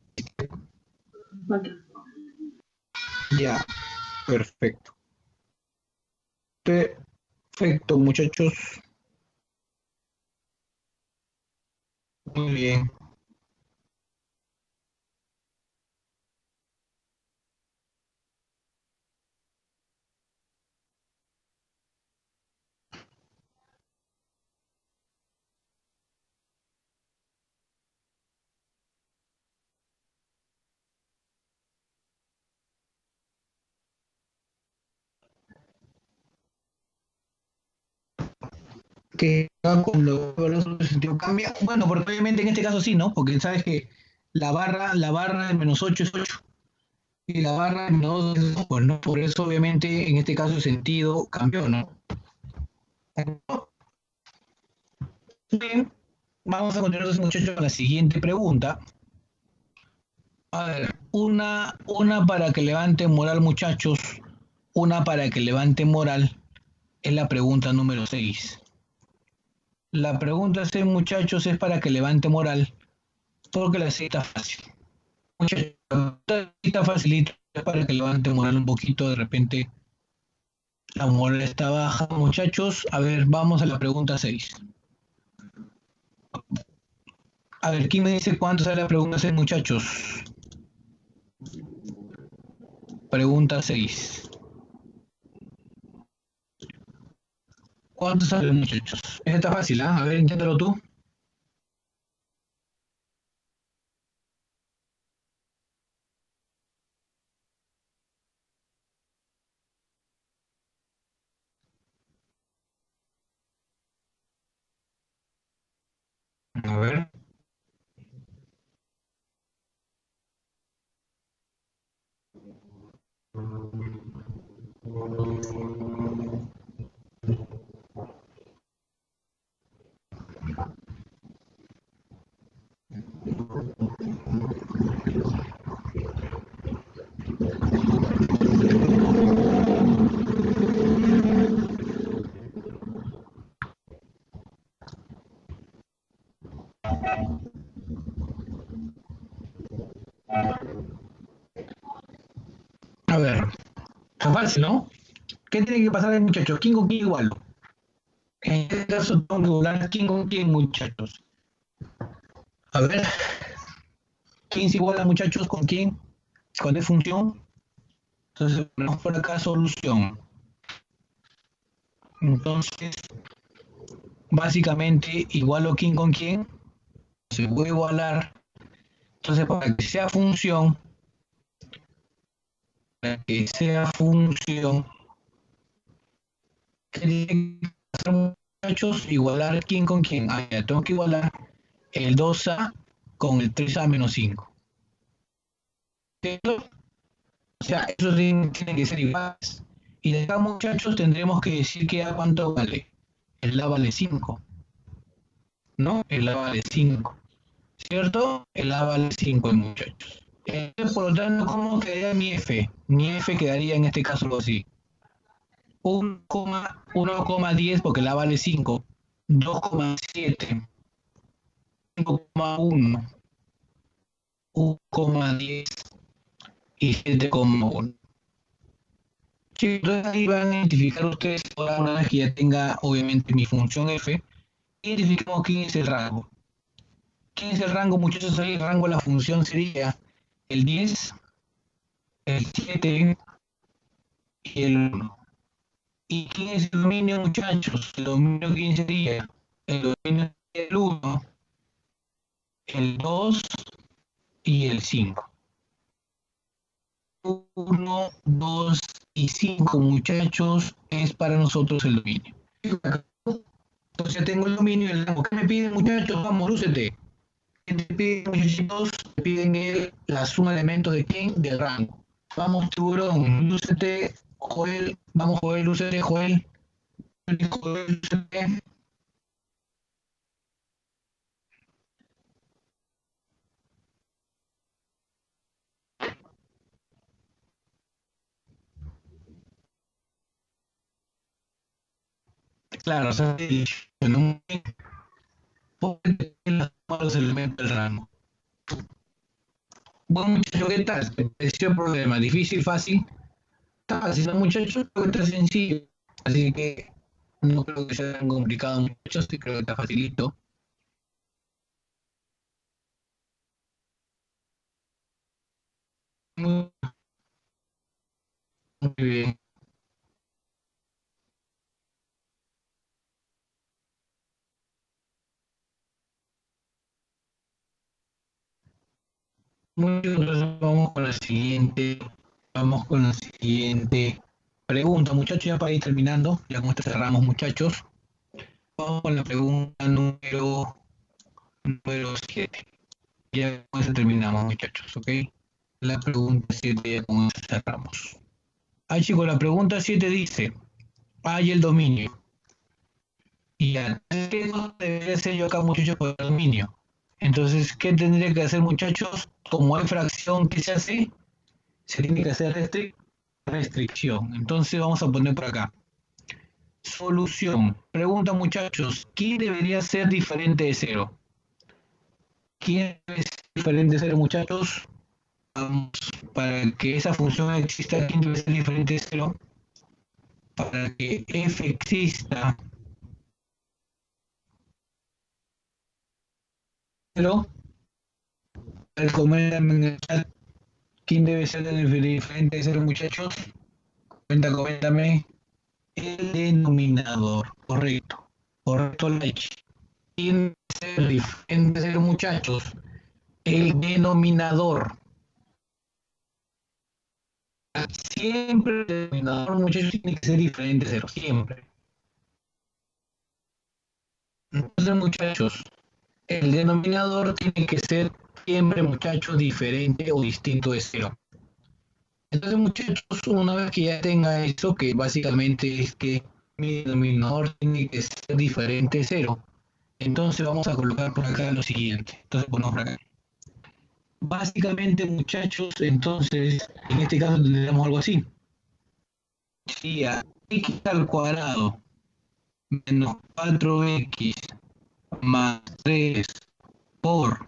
Ok. Ya, perfecto. Perfecto, muchachos. Muy bien. Que cuando el valor absoluto de sentido cambia, bueno, porque obviamente en este caso sí, ¿no? Porque sabes que la barra de -8 es 8 y la barra de -2 es 2, pues, ¿no? Por eso obviamente en este caso el sentido cambió, ¿no? Bien, vamos a continuar entonces, muchachos, con la siguiente pregunta. A ver, una para que levante moral, muchachos. Una para que levante moral es la pregunta número 6. La pregunta 6, muchachos, es para que levante moral, porque la cita fácil. Muchachos, la cita facilita es para que levante moral un poquito. De repente la moral está baja, muchachos. A ver, vamos a la pregunta 6. A ver, ¿quién me dice cuánto sale la pregunta 6, muchachos? Pregunta 6. ¿Cuánto sale, muchachos? Esta está fácil, ¿ah? A ver, inténtalo tú. A ver. fácil, ¿no? ¿Qué tiene que pasar, muchachos? ¿Quién con quién igual? En este caso, tengo que igualar quién con quién, muchachos. A ver, ¿quién se iguala, muchachos, con quién? ¿Cuál es función? Entonces, ponemos por acá solución. Entonces, básicamente, igualo quién con quién. Se puede igualar. Entonces, para que sea función, ¿qué tiene que hacer, muchachos? Igualar quién con quién. Ah, ya, tengo que igualar el 2a con el 3a menos 5. ¿Cierto? O sea, esos tienen que ser iguales. Y de acá, muchachos, tendremos que decir que a cuánto vale. El a vale 5, ¿no? El a vale 5. ¿Cierto? El a vale 5, muchachos. Entonces, por lo tanto, ¿cómo quedaría mi f? Mi f quedaría en este caso algo así. 1,10 porque el a vale 5. 2,7. 5,1. 1,10 y 7,1. Sí, entonces ahí van a identificar ustedes, una vez que ya tenga obviamente mi función f, identificamos quién es el rango. ¿Quién es el rango, muchachos? Ahí el rango de la función sería el 10, el 7 y el 1. ¿Y quién es el dominio, muchachos? El dominio, ¿quién sería? El dominio sería el 1, el 2 y el 5. 1, 2 y 5, muchachos, es para nosotros el dominio. Entonces ya tengo el dominio y el rango. ¿Qué me piden, muchachos? Vamos, lúcete. ¿Qué te piden, muchachitos? Te piden la suma de elementos de quién? Del rango. Vamos, tiburón, lúcete, Joel. Vamos, Joel, lúcete, Joel. Joel, lúcete. Claro, o sea, en un los elementos del rango. Bueno, muchachos, ¿qué tal? ¿Te pareció el problema? ¿Difícil, fácil? Está fácil, ¿no, muchachos? Creo que está sencillo. Así que no creo que sea tan complicado, muchachos. Sí, creo que está facilito. Muy, muy bien. Muy bien, entonces vamos con la siguiente. Vamos con la siguiente pregunta, muchachos, ya para ir terminando. Ya con esto cerramos, muchachos. Vamos con la pregunta número 7. Ya con eso terminamos, muchachos, ¿ok? La pregunta 7, ya con eso cerramos. Ah, chicos, la pregunta 7 dice, hay el dominio. Y ya, ¿qué no debería hacer yo acá, muchachos, por el dominio? Entonces, ¿qué tendría que hacer, muchachos? Como hay fracción que se hace, se tiene que hacer restricción. Entonces, vamos a poner por acá. Solución. Pregunta, muchachos, ¿quién debería ser diferente de 0? ¿Quién es diferente de 0, muchachos? Vamos, para que esa función exista, ¿quién debe ser diferente de 0? Para que f exista, pero recomiéndame en el chat quién debe ser diferente de 0, muchachos. Coméntame. El denominador, correcto. Correcto, Leche. ¿Quién debe ser diferente de 0, muchachos? El denominador. Siempre el denominador, muchachos, tiene que ser diferente de 0, siempre. Entonces, muchachos, el denominador tiene que ser siempre, muchachos, diferente o distinto de 0. Entonces, muchachos, una vez que ya tenga eso, que básicamente es que mi denominador tiene que ser diferente de 0, entonces vamos a colocar por acá lo siguiente. Entonces ponemos por acá. Básicamente, muchachos, entonces, en este caso tendríamos algo así. Sería x al cuadrado menos 4x más 3 por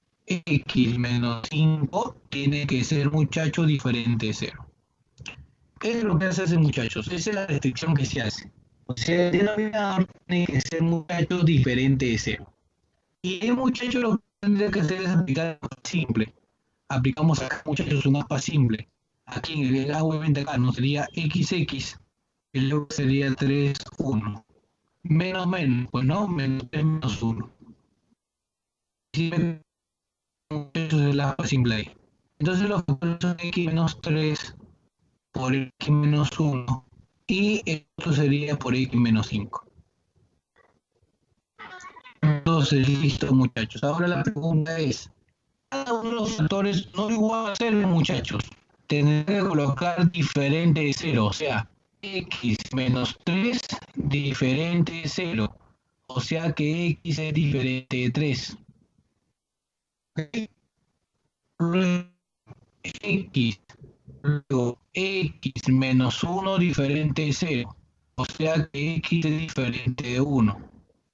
x menos 5 tiene que ser, muchacho, diferente de 0. ¿Qué es lo que se hace, muchachos? Esa es la restricción que se hace. O sea, el denominador tiene que ser, muchachos, diferente de cero. Y el muchacho lo que tendría que hacer es aplicar algo simple. Aplicamos acá, muchachos, un mapa simple. Aquí en el obviamente acá no sería XX, y luego sería 3, 1. Menos menos, pues no, menos 3 menos 1. Si muchachos es la mapa simple ahí. Entonces los factores son X menos 3 por X menos 1 y esto sería por X menos 5. Entonces, listo, muchachos. Ahora la pregunta es, cada uno de los factores no igual a cero, muchachos. Tendré que colocar diferente de cero, o sea, X menos 3 diferente de cero. O sea que X es diferente de 3. Luego X, luego X menos 1 diferente de cero. O sea que X es diferente de 1.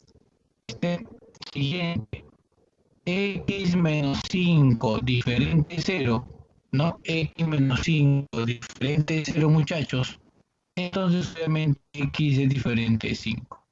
Siguiente. X menos 5 diferente de 0, ¿no? X menos 5 diferente de 0, muchachos. Entonces, obviamente, X es diferente de 5.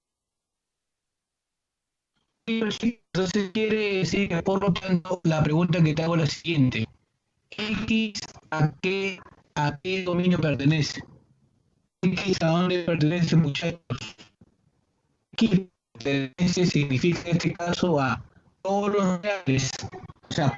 Entonces, quiere decir que, por lo tanto, la pregunta que te hago es la siguiente. X, ¿a qué dominio pertenece? X, ¿a dónde pertenece, muchachos? X pertenece significa en este caso a todos los reales. O sea,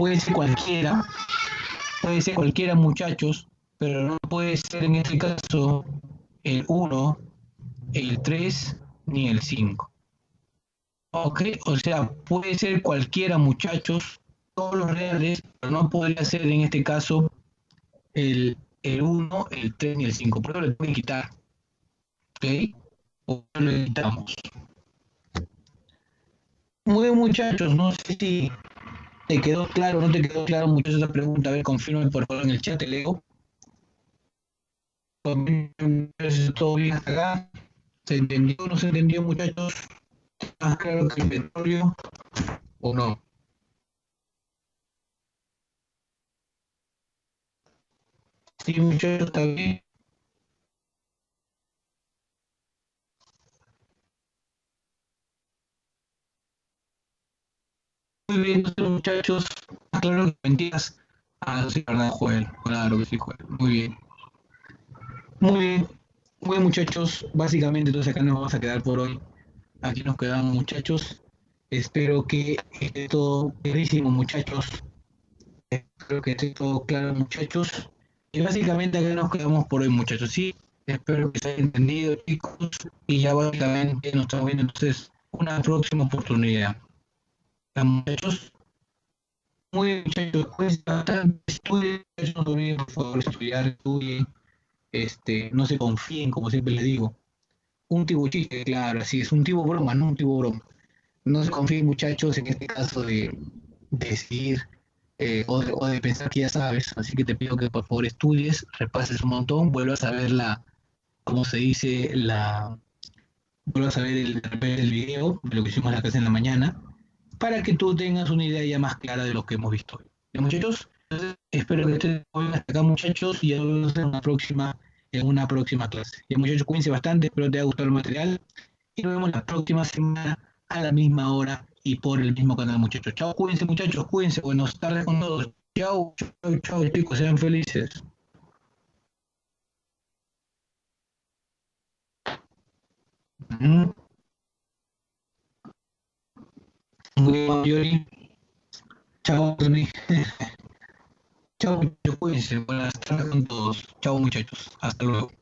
puede ser cualquiera, muchachos, pero no puede ser en este caso el 1, el 3 ni el 5. Ok, o sea, puede ser cualquiera, muchachos, todos los reales, pero no podría ser en este caso el 1, el 3 ni el 5. Por eso le tengo que quitar. Ok, o lo quitamos. Muy bien, muchachos, no sé si te quedó claro o no te quedó claro, muchachos, esa pregunta. A ver, confirmen por favor en el chat, te leo. Todo bien hasta acá. ¿Se entendió o no se entendió, muchachos? ¿Más claro que el petróleo o no? Sí, muchachos, está bien. Muy bien, entonces, muchachos. Más claro que mentiras. Ah, sí, verdad, Joel. Claro que sí, Joel. Muy bien. Muy bien. Muy bien, muchachos. Básicamente, entonces acá nos vamos a quedar por hoy. Aquí nos quedamos, muchachos. Espero que esté todo clarísimo, muchachos. Espero que esté todo claro, muchachos. Y básicamente acá nos quedamos por hoy, muchachos. Sí, espero que se haya entendido, chicos. Y ya básicamente nos estamos viendo entonces una próxima oportunidad. Ya, muchachos, muy bien, muchachos. Pues bastante estudien, muchachos, no se olviden, por favor, estudiar, estudien. No se confíen, como siempre les digo. Un tipo chiste, claro, así es, un tipo broma, no un tipo broma. No se confíen, muchachos, en este caso de decir o de pensar que ya sabes. Así que te pido que por favor estudies, repases un montón, vuelvas a ver como se dice, vuelvas a ver el video de lo que hicimos la clase en la mañana, para que tú tengas una idea ya más clara de lo que hemos visto hoy. ¿Ya, muchachos? Entonces, espero que estén bien hasta acá, muchachos, y ya nos vemos en una próxima clase. Ya, muchachos, cuídense bastante, espero te haya gustado el material, y nos vemos la próxima semana a la misma hora y por el mismo canal, muchachos. Chao, cuídense, muchachos, cuídense, buenas tardes con todos. Chao, chao, chao, chicos, sean felices. Mm, Muy bien, Yori. Chao, Tony. Chao, muchachos, cuídense, buenas tardes con todos. Chao, muchachos, hasta luego.